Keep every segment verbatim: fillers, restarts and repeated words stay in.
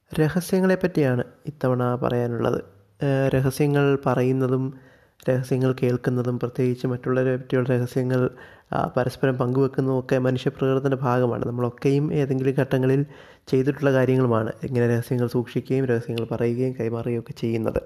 രഹസ്യങ്ങളെ പറ്റിയാണ് ഇത്തവണ പറയാനുള്ളത്. രഹസ്യങ്ങൾ പറയുന്നതും രഹസ്യങ്ങൾ കേൾക്കുന്നതും പ്രത്യേകിച്ച് മറ്റുള്ളവരെ പറ്റിയുള്ള രഹസ്യങ്ങൾ പരസ്പരം പങ്കുവെക്കുന്നതുമൊക്കെ മനുഷ്യപ്രകൃതത്തിൻ്റെ ഭാഗമാണ്. നമ്മളൊക്കെയും ഏതെങ്കിലും ഘട്ടങ്ങളിൽ ചെയ്തിട്ടുള്ള കാര്യങ്ങളുമാണ് ഇങ്ങനെ രഹസ്യങ്ങൾ സൂക്ഷിക്കുകയും രഹസ്യങ്ങൾ പറയുകയും കൈമാറുകയും ഒക്കെ ചെയ്യുന്നത്.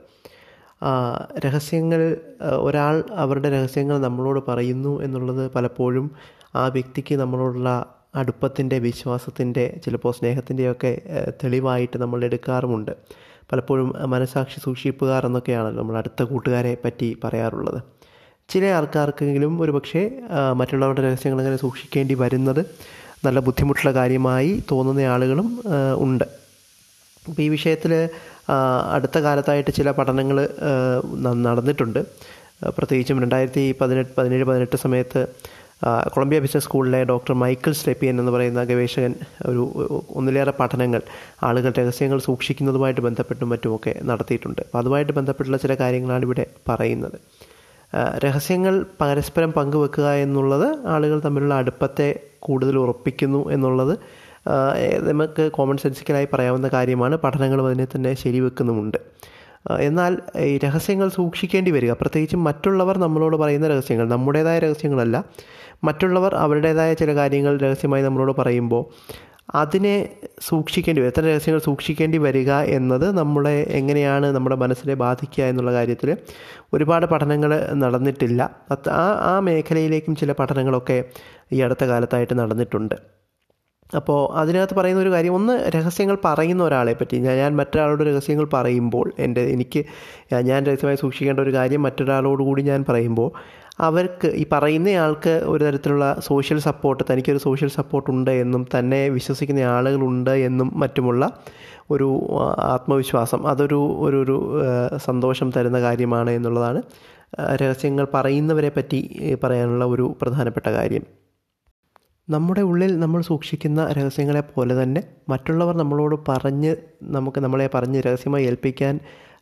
രഹസ്യങ്ങൾ ഒരാൾ അവരുടെ രഹസ്യങ്ങൾ നമ്മളോട് പറയുന്നു എന്നുള്ളത് പലപ്പോഴും ആ വ്യക്തിക്ക് നമ്മളോടുള്ള അടുപ്പത്തിൻ്റെ, വിശ്വാസത്തിൻ്റെ, ചിലപ്പോൾ സ്നേഹത്തിൻ്റെയൊക്കെ തെളിവായിട്ട് നമ്മൾ എടുക്കാറുമുണ്ട്. പലപ്പോഴും മനസാക്ഷി സൂക്ഷിപ്പുകാർ എന്നൊക്കെയാണല്ലോ നമ്മൾ അടുത്ത കൂട്ടുകാരെ പറ്റി പറയാറുള്ളത്. ചില ആൾക്കാർക്കെങ്കിലും ഒരു പക്ഷേ മറ്റുള്ളവരുടെ രഹസ്യങ്ങൾ അങ്ങനെ സൂക്ഷിക്കേണ്ടി വരുന്നത് നല്ല ബുദ്ധിമുട്ടുള്ള കാര്യമായി തോന്നുന്ന ആളുകളും ഉണ്ട്. അപ്പോൾ ഈ വിഷയത്തിൽ അടുത്ത കാലത്തായിട്ട് ചില പഠനങ്ങൾ നടന്നിട്ടുണ്ട്. പ്രത്യേകിച്ചും രണ്ടായിരത്തി പതിനെട്ട് പതിനേഴ് പതിനെട്ട് സമയത്ത് കൊളംബിയ ബിസിനസ് സ്കൂളിലെ ഡോക്ടർ മൈക്കിൾ സ്ലെപ്പിയൻ എന്ന് പറയുന്ന ഗവേഷകൻ ഒരു ഒന്നിലേറെ പഠനങ്ങൾ ആളുകൾ രഹസ്യങ്ങൾ സൂക്ഷിക്കുന്നതുമായിട്ട് ബന്ധപ്പെട്ടും മറ്റുമൊക്കെ നടത്തിയിട്ടുണ്ട്. അപ്പോൾ അതുമായിട്ട് ബന്ധപ്പെട്ടുള്ള ചില കാര്യങ്ങളാണ് ഇവിടെ പറയുന്നത്. രഹസ്യങ്ങൾ പരസ്പരം പങ്കുവെക്കുക എന്നുള്ളത് ആളുകൾ തമ്മിലുള്ള അടുപ്പത്തെ കൂടുതൽ ഉറപ്പിക്കുന്നു എന്നുള്ളത് നമുക്ക് കോമൺ സെൻസിക്കലായി പറയാവുന്ന കാര്യമാണ്. പഠനങ്ങളും അതിനെ തന്നെ ശരിവെക്കുന്നുമുണ്ട്. എന്നാൽ ഈ രഹസ്യങ്ങൾ സൂക്ഷിക്കേണ്ടി വരിക, പ്രത്യേകിച്ചും മറ്റുള്ളവർ നമ്മളോട് പറയുന്ന രഹസ്യങ്ങൾ, നമ്മുടേതായ രഹസ്യങ്ങളല്ല, മറ്റുള്ളവർ അവരുടേതായ ചില കാര്യങ്ങൾ രഹസ്യമായി നമ്മളോട് പറയുമ്പോൾ അതിനെ സൂക്ഷിക്കേണ്ടി വരും. എത്ര രഹസ്യങ്ങൾ സൂക്ഷിക്കേണ്ടി വരിക എന്നത് നമ്മളെ എങ്ങനെയാണ് നമ്മുടെ മനസ്സിനെ ബാധിക്കുക എന്നുള്ള കാര്യത്തിൽ ഒരുപാട് പഠനങ്ങൾ നടന്നിട്ടില്ല. ആ ആ മേഖലയിലേക്കും ചില പഠനങ്ങളൊക്കെ ഈ അടുത്ത കാലത്തായിട്ട് നടന്നിട്ടുണ്ട്. അപ്പോൾ അതിനകത്ത് പറയുന്ന ഒരു കാര്യം, ഒന്ന്, രഹസ്യങ്ങൾ പറയുന്ന ഒരാളെ പറ്റി ഞാൻ ഞാൻ മറ്റൊരാളോട് രഹസ്യങ്ങൾ പറയുമ്പോൾ എൻ്റെ എനിക്ക് ഞാൻ രഹസ്യമായി സൂക്ഷിക്കേണ്ട ഒരു കാര്യം മറ്റൊരാളോട് കൂടി ഞാൻ പറയുമ്പോൾ അവർക്ക്, ഈ പറയുന്നയാൾക്ക് ഒരു തരത്തിലുള്ള സോഷ്യൽ സപ്പോർട്ട്, തനിക്കൊരു സോഷ്യൽ സപ്പോർട്ട് ഉണ്ട് എന്നും തന്നെ വിശ്വസിക്കുന്ന ആളുകളുണ്ട് എന്നും മറ്റുമുള്ള ഒരു ആത്മവിശ്വാസം, അതൊരു ഒരു ഒരു സന്തോഷം തരുന്ന കാര്യമാണ് എന്നുള്ളതാണ് രഹസ്യങ്ങൾ പറയുന്നവരെ പറ്റി പറയാനുള്ള ഒരു പ്രധാനപ്പെട്ട കാര്യം. നമ്മുടെ ഉള്ളിൽ നമ്മൾ സൂക്ഷിക്കുന്ന രഹസ്യങ്ങളെ പോലെ തന്നെ മറ്റുള്ളവർ നമ്മളോട് പറഞ്ഞ് നമുക്ക് നമ്മളെ പറഞ്ഞ് രഹസ്യമായി ഏൽപ്പിക്കാൻ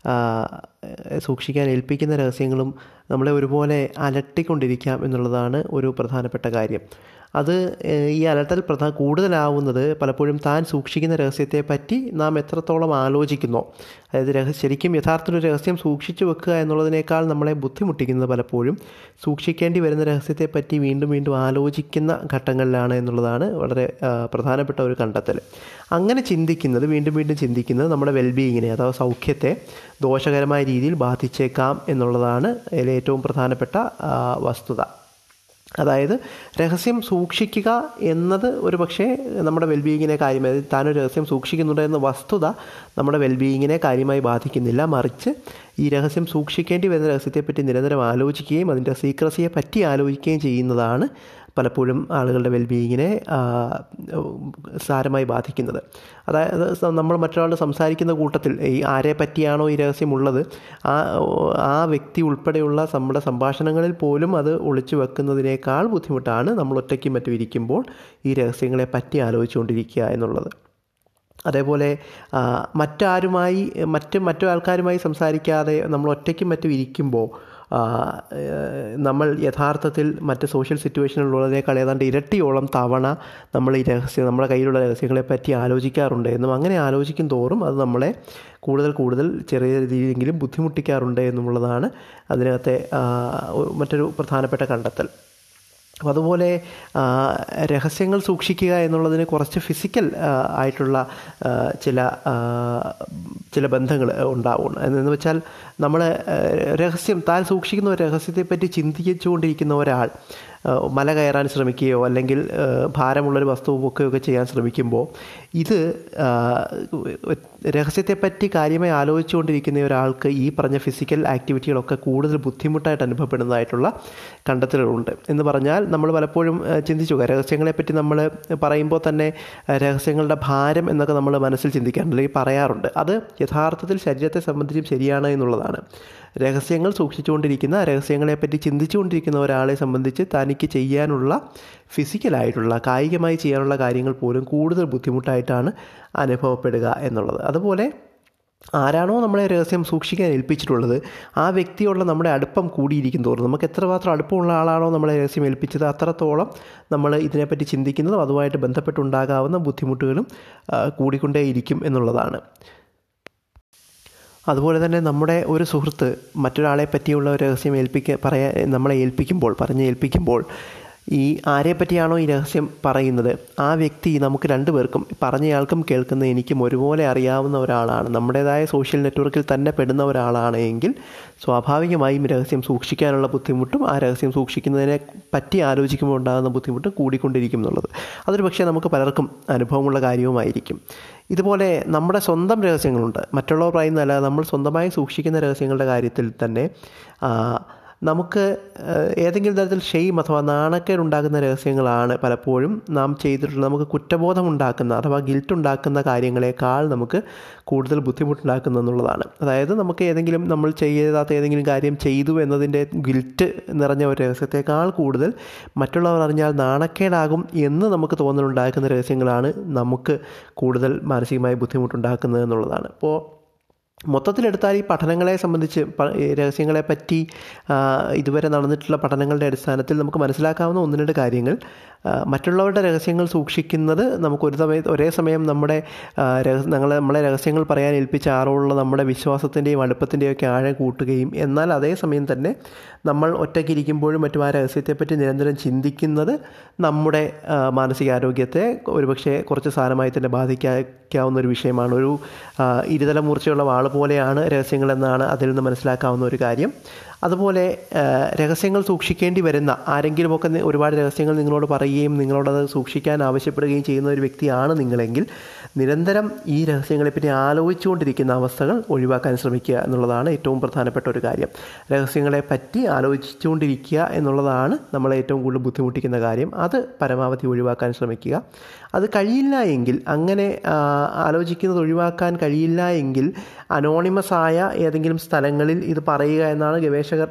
സൂക്ഷിക്കാൻ ഏൽപ്പിക്കുന്ന രഹസ്യങ്ങളും നമ്മളെ ഒരുപോലെ അലട്ടിക്കൊണ്ടിരിക്കാം എന്നുള്ളതാണ് ഒരു പ്രധാനപ്പെട്ട കാര്യം. അത് ഈ അലട്ടൽ പ്രധാന കൂടുതലാവുന്നത് പലപ്പോഴും താൻ സൂക്ഷിക്കുന്ന രഹസ്യത്തെ പറ്റി നാം എത്രത്തോളം ആലോചിക്കുന്നോ, അതായത് രഹസ്യം ശരിക്കും യഥാർത്ഥ ഒരു രഹസ്യം സൂക്ഷിച്ചു വെക്കുക എന്നുള്ളതിനേക്കാൾ നമ്മളെ ബുദ്ധിമുട്ടിക്കുന്നത് പലപ്പോഴും സൂക്ഷിക്കേണ്ടി വരുന്ന രഹസ്യത്തെ പറ്റി വീണ്ടും വീണ്ടും ആലോചിക്കുന്ന ഘട്ടങ്ങളിലാണ് എന്നുള്ളതാണ് വളരെ പ്രധാനപ്പെട്ട ഒരു കണ്ടെത്തൽ. അങ്ങനെ ചിന്തിക്കുന്നത്, വീണ്ടും വീണ്ടും ചിന്തിക്കുന്നത് നമ്മുടെ വെൽബീയിങ്ങിനെ അഥവാ സൗഖ്യത്തെ ദോഷകരമായ രീതിയിൽ ബാധിച്ചേക്കാം എന്നുള്ളതാണ് അതിലെ ഏറ്റവും പ്രധാനപ്പെട്ട വസ്തുത. അതായത് രഹസ്യം സൂക്ഷിക്കുക എന്നത് ഒരു പക്ഷേ നമ്മുടെ വെൽബീയിങ്ങിനെ കാര്യമായി, താനൊരു രഹസ്യം സൂക്ഷിക്കുന്നുണ്ട് എന്ന വസ്തുത നമ്മുടെ വെൽബീയിങ്ങിനെ കാര്യമായി ബാധിക്കുന്നില്ല. മറിച്ച് ഈ രഹസ്യം സൂക്ഷിക്കേണ്ടി വരുന്ന രഹസ്യത്തെപ്പറ്റി നിരന്തരം ആലോചിക്കുകയും അതിൻ്റെ സീക്രസിയെ പറ്റി ആലോചിക്കുകയും ചെയ്യുന്നതാണ് പലപ്പോഴും ആളുകളുടെ വെൽബീയിങ്ങിനെ സാരമായി ബാധിക്കുന്നത്. അതായത് നമ്മൾ മറ്റൊരാൾ സംസാരിക്കുന്ന കൂട്ടത്തിൽ ഈ ആരെ പറ്റിയാണോ ഈ രഹസ്യമുള്ളത് ആ ആ വ്യക്തി ഉൾപ്പെടെയുള്ള നമ്മുടെ സംഭാഷണങ്ങളിൽ പോലും അത് ഒളിച്ചു വെക്കുന്നതിനേക്കാൾ ബുദ്ധിമുട്ടാണ് നമ്മൾ ഒറ്റയ്ക്കും മറ്റും ഇരിക്കുമ്പോൾ ഈ രഹസ്യങ്ങളെ പറ്റി ആലോചിച്ചുകൊണ്ടിരിക്കുക എന്നുള്ളത്. അതേപോലെ മറ്റാരുമായി മറ്റ് മറ്റു ആൾക്കാരുമായി സംസാരിക്കാതെ നമ്മൾ ഒറ്റയ്ക്കും മറ്റും ഇരിക്കുമ്പോൾ നമ്മൾ യഥാർത്ഥത്തിൽ മറ്റ് സോഷ്യൽ സിറ്റുവേഷനിലുള്ളതിനേക്കാൾ ഏതാണ്ട് ഇരട്ടിയോളം തവണ നമ്മൾ ഈ രഹസ്യം, നമ്മുടെ കയ്യിലുള്ള രഹസ്യങ്ങളെ പറ്റി ആലോചിക്കാറുണ്ട് എന്നും അങ്ങനെ ആലോചിക്കും തോറും അത് നമ്മളെ കൂടുതൽ കൂടുതൽ ചെറിയ രീതിയിലെങ്കിലും ബുദ്ധിമുട്ടിക്കാറുണ്ട് എന്നുള്ളതാണ് അതിനകത്തെ മറ്റൊരു പ്രധാനപ്പെട്ട കണ്ടെത്തൽ. അപ്പോൾ അതുപോലെ രഹസ്യങ്ങൾ സൂക്ഷിക്കുക എന്നുള്ളതിന് കുറച്ച് ഫിസിക്കൽ ആയിട്ടുള്ള ചില ചില ബന്ധങ്ങൾ ഉണ്ടാവും. എന്ന് വെച്ചാൽ നമ്മൾ രഹസ്യം, താൻ സൂക്ഷിക്കുന്ന ഒരു രഹസ്യത്തെപ്പറ്റി ചിന്തിച്ചുകൊണ്ടിരിക്കുന്ന ഒരാൾ മല കയറാൻ ശ്രമിക്കുകയോ അല്ലെങ്കിൽ ഭാരമുള്ളൊരു വസ്തു പൊക്കുകയൊക്കെ ചെയ്യാൻ ശ്രമിക്കുമ്പോൾ ഇത് രഹസ്യത്തെപ്പറ്റി കാര്യമായി ആലോചിച്ചുകൊണ്ടിരിക്കുന്ന ഒരാൾക്ക് ഈ പറഞ്ഞ ഫിസിക്കൽ ആക്ടിവിറ്റികളൊക്കെ കൂടുതൽ ബുദ്ധിമുട്ടായിട്ട് അനുഭവപ്പെടുന്നതായിട്ടുള്ള കണ്ടെത്തലുകളുണ്ട്. എന്ന് പറഞ്ഞാൽ നമ്മൾ പലപ്പോഴും ചിന്തിച്ചു നോക്കുക, രഹസ്യങ്ങളെപ്പറ്റി നമ്മൾ പറയുമ്പോൾ തന്നെ രഹസ്യങ്ങളുടെ ഭാരം എന്നൊക്കെ നമ്മൾ മനസ്സിൽ ചിന്തിക്കാറുണ്ട്, അല്ലെങ്കിൽ പറയാറുണ്ട്. അത് യഥാർത്ഥത്തിൽ ശരീരത്തെ സംബന്ധിച്ചും ശരിയാണ് എന്നുള്ളതാണ്. രഹസ്യങ്ങൾ സൂക്ഷിച്ചുകൊണ്ടിരിക്കുന്ന, രഹസ്യങ്ങളെപ്പറ്റി ചിന്തിച്ചുകൊണ്ടിരിക്കുന്ന ഒരാളെ സംബന്ധിച്ച് തനിക്ക് ചെയ്യാനുള്ള ഫിസിക്കലായിട്ടുള്ള, കായികമായി ചെയ്യാനുള്ള കാര്യങ്ങൾ പോലും കൂടുതൽ ബുദ്ധിമുട്ടായിട്ടാണ് അനുഭവപ്പെടുക എന്നുള്ളത്. അതുപോലെ ആരാണോ നമ്മളെ രഹസ്യം സൂക്ഷിക്കാൻ ഏൽപ്പിച്ചിട്ടുള്ളത് ആ വ്യക്തിയുള്ള നമ്മുടെ അടുപ്പം കൂടിയിരിക്കും തോറും, നമുക്ക് എത്രമാത്രം അടുപ്പമുള്ള ആളാണോ നമ്മളെ രഹസ്യം ഏൽപ്പിച്ചത് അത്രത്തോളം നമ്മൾ ഇതിനെപ്പറ്റി ചിന്തിക്കുന്നതും അതുമായിട്ട് ബന്ധപ്പെട്ടുണ്ടാകാവുന്ന ബുദ്ധിമുട്ടുകളും കൂടിക്കൊണ്ടേയിരിക്കും എന്നുള്ളതാണ്. അതുപോലെ തന്നെ നമ്മുടെ ഒരു സുഹൃത്ത് മറ്റൊരാളെ പറ്റിയുള്ള ഒരു രഹസ്യം ഏൽപ്പിക്കുക പറയാൻ നമ്മളെ ഏൽപ്പിക്കുമ്പോൾ പറഞ്ഞ് ഏൽപ്പിക്കുമ്പോൾ ഈ ആരെ പറ്റിയാണോ ഈ രഹസ്യം പറയുന്നത് ആ വ്യക്തി നമുക്ക് രണ്ടുപേർക്കും, പറഞ്ഞയാൾക്കും കേൾക്കുന്ന എനിക്കും ഒരുപോലെ അറിയാവുന്ന ഒരാളാണ്, നമ്മുടേതായ സോഷ്യൽ നെറ്റ്വർക്കിൽ തന്നെ പെടുന്ന ഒരാളാണ് എങ്കിൽ സ്വാഭാവികമായും രഹസ്യം സൂക്ഷിക്കാനുള്ള ബുദ്ധിമുട്ടും ആ രഹസ്യം സൂക്ഷിക്കുന്നതിനെ പറ്റി ആലോചിക്കുമ്പോൾ ഉണ്ടാകുന്ന ബുദ്ധിമുട്ടും കൂടിക്കൊണ്ടിരിക്കും എന്നുള്ളത് അതൊരു പക്ഷേ നമുക്ക് പലർക്കും അനുഭവമുള്ള കാര്യവുമായിരിക്കും. ഇതുപോലെ നമ്മുടെ സ്വന്തം രഹസ്യങ്ങളുണ്ട്, മറ്റുള്ളവർ പറയുന്നതല്ല, നമ്മൾ സ്വന്തമായി സൂക്ഷിക്കുന്ന രഹസ്യങ്ങളുടെ കാര്യത്തിൽ തന്നെ നമുക്ക് ഏതെങ്കിലും തരത്തിൽ ഷെയിം അഥവാ നാണക്കേടുണ്ടാകുന്ന രഹസ്യങ്ങളാണ് പലപ്പോഴും നാം ചെയ്തിട്ടുള്ള നമുക്ക് കുറ്റബോധം ഉണ്ടാക്കുന്ന അഥവാ ഗിൽറ്റ് ഉണ്ടാക്കുന്ന കാര്യങ്ങളെക്കാൾ നമുക്ക് കൂടുതൽ ബുദ്ധിമുട്ടുണ്ടാക്കുന്നു എന്നുള്ളതാണ്. അതായത് നമുക്ക് ഏതെങ്കിലും നമ്മൾ ചെയ്യാത്ത ഏതെങ്കിലും കാര്യം ചെയ്തു എന്നതിൻ്റെ ഗിൽറ്റ് നിറഞ്ഞ ഒരു രഹസ്യത്തെക്കാൾ കൂടുതൽ മറ്റുള്ളവർ അറിഞ്ഞാൽ നാണക്കേടാകും എന്ന് നമുക്ക് തോന്നലുണ്ടാക്കുന്ന രഹസ്യങ്ങളാണ് നമുക്ക് കൂടുതൽ മാനസികമായി ബുദ്ധിമുട്ടുണ്ടാക്കുന്നത് എന്നുള്ളതാണ്. അപ്പോൾ മൊത്തത്തിലെടുത്താൽ ഈ പഠനങ്ങളെ സംബന്ധിച്ച് രഹസ്യങ്ങളെ പറ്റി ഇതുവരെ നടന്നിട്ടുള്ള പഠനങ്ങളുടെ അടിസ്ഥാനത്തിൽ നമുക്ക് മനസ്സിലാക്കാവുന്ന ഒന്ന് രണ്ട് കാര്യങ്ങൾ, മറ്റുള്ളവരുടെ രഹസ്യങ്ങൾ സൂക്ഷിക്കുന്നത് നമുക്ക് ഒരു സമയത്ത് ഒരേ സമയം നമ്മുടെ ഞങ്ങളെ നമ്മളെ രഹസ്യങ്ങൾ പറയാൻ ഏൽപ്പിച്ച ആളോടുള്ള നമ്മുടെ വിശ്വാസത്തിൻ്റെയും അടുപ്പത്തിൻ്റെയും ഒക്കെ ആഴം കൂട്ടുകയും എന്നാൽ അതേസമയം തന്നെ നമ്മൾ ഒറ്റയ്ക്കിരിക്കുമ്പോഴും മറ്റും ആ രഹസ്യത്തെപ്പറ്റി നിരന്തരം ചിന്തിക്കുന്നത് നമ്മുടെ മാനസികാരോഗ്യത്തെ ഒരുപക്ഷെ കുറച്ച് സാരമായി തന്നെ ബാധിക്കാവുന്ന ഒരു വിഷയമാണ്. ഒരു ഇരുതല മൂർച്ചയുള്ള വാൾ പോലെയാണ് രഹസ്യങ്ങളെന്നാണ് അതിൽ നിന്ന് മനസ്സിലാക്കാവുന്ന ഒരു കാര്യം. അതുപോലെ രഹസ്യങ്ങൾ സൂക്ഷിക്കേണ്ടി വരുന്ന ആരെങ്കിലുമൊക്കെ ഒരുപാട് രഹസ്യങ്ങൾ നിങ്ങളോട് പറയുകയും നിങ്ങളോടത് സൂക്ഷിക്കാൻ ആവശ്യപ്പെടുകയും ചെയ്യുന്ന ഒരു വ്യക്തിയാണ് നിങ്ങളെങ്കിൽ നിരന്തരം ഈ രഹസ്യങ്ങളെപ്പറ്റി ആലോചിച്ചുകൊണ്ടിരിക്കുന്ന അവസ്ഥകൾ ഒഴിവാക്കാൻ ശ്രമിക്കുക എന്നുള്ളതാണ് ഏറ്റവും പ്രധാനപ്പെട്ട ഒരു കാര്യം. രഹസ്യങ്ങളെ പറ്റി ആലോചിച്ചുകൊണ്ടിരിക്കുക എന്നുള്ളതാണ് നമ്മളെ ഏറ്റവും കൂടുതൽ ബുദ്ധിമുട്ടിക്കുന്ന കാര്യം. അത് പരമാവധി ഒഴിവാക്കാൻ ശ്രമിക്കുക. അത് കഴിയില്ല എങ്കിൽ, അങ്ങനെ ആലോചിക്കുന്നത് ഒഴിവാക്കാൻ കഴിയില്ല എങ്കിൽ അനോണിമസായ ഏതെങ്കിലും സ്ഥലങ്ങളിൽ ഇത് പറയുക എന്നാണ് ഗവേഷകർ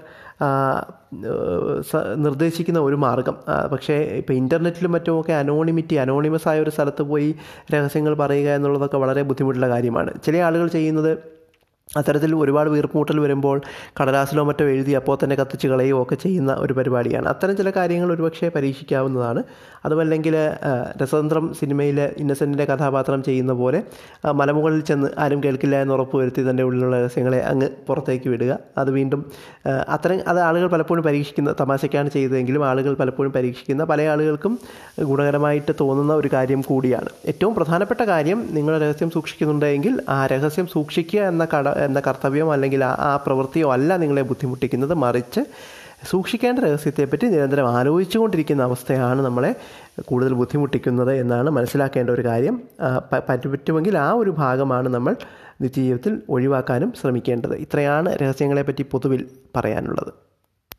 നിർദ്ദേശിക്കുന്ന ഒരു മാർഗം. പക്ഷേ ഇപ്പോൾ ഇൻ്റർനെറ്റിലും മറ്റുമൊക്കെ അനോണിമിറ്റി അനോണിമസ് ആയ ഒരു സ്ഥലത്ത് പോയി രഹസ്യങ്ങൾ പറയുക എന്നുള്ളതൊക്കെ വളരെ ബുദ്ധിമുട്ടുള്ള കാര്യമാണ്. ചില ആളുകൾ ചെയ്യുന്നത് അത്തരത്തിൽ ഒരുപാട് വീർപ്പുമുട്ടൽ വരുമ്പോൾ കടലാസിലോ മറ്റോ എഴുതി അപ്പോൾ തന്നെ കത്തിച്ച് കളയുകയോ ഒക്കെ ചെയ്യുന്ന ഒരു പരിപാടിയാണ്. അത്തരം ചില കാര്യങ്ങൾ ഒരുപക്ഷെ പരീക്ഷിക്കാവുന്നതാണ്. അതുമല്ലെങ്കിൽ രസതന്ത്രം സിനിമയിൽ ഇന്നസെൻറ്റിൻ്റെ കഥാപാത്രം ചെയ്യുന്ന പോലെ മലമുകളിൽ ചെന്ന് ആരും കേൾക്കില്ല എന്ന് ഉറപ്പ് വരുത്തി തൻ്റെ ഉള്ളിലുള്ള രഹസ്യങ്ങളെ അങ്ങ് പുറത്തേക്ക് വിടുക. അത് വീണ്ടും അത്തരം അത് ആളുകൾ പലപ്പോഴും പരീക്ഷിക്കുന്ന, തമാശയ്ക്കാണ് ചെയ്തതെങ്കിലും ആളുകൾ പലപ്പോഴും പരീക്ഷിക്കുന്ന, പല ആളുകൾക്കും ഗുണകരമായിട്ട് തോന്നുന്ന ഒരു കാര്യം കൂടിയാണ്. ഏറ്റവും പ്രധാനപ്പെട്ട കാര്യം, നിങ്ങൾ രഹസ്യം സൂക്ഷിക്കുന്നുണ്ടെങ്കിൽ ആ രഹസ്യം സൂക്ഷിക്കുക എന്ന കട എന്ന കർത്തവ്യം അല്ലെങ്കിൽ ആ പ്രവൃത്തിയോ അല്ല നിങ്ങളെ ബുദ്ധിമുട്ടിക്കുന്നത്, മറിച്ച് സൂക്ഷിക്കേണ്ട രഹസ്യത്തെപ്പറ്റി നിരന്തരം ആലോചിച്ചുകൊണ്ടിരിക്കുന്ന അവസ്ഥയാണ് നമ്മളെ കൂടുതൽ ബുദ്ധിമുട്ടിക്കുന്നത് എന്നാണ് മനസ്സിലാക്കേണ്ട ഒരു കാര്യം. പറ്റുമെങ്കിൽ ആ ഒരു ഭാഗമാണ് നമ്മൾ നിത്യജീവിതത്തിൽ ഒഴിവാക്കാനും ശ്രമിക്കേണ്ടത്. ഇത്രയാണ് രഹസ്യങ്ങളെപ്പറ്റി പൊതുവിൽ പറയാനുള്ളത്.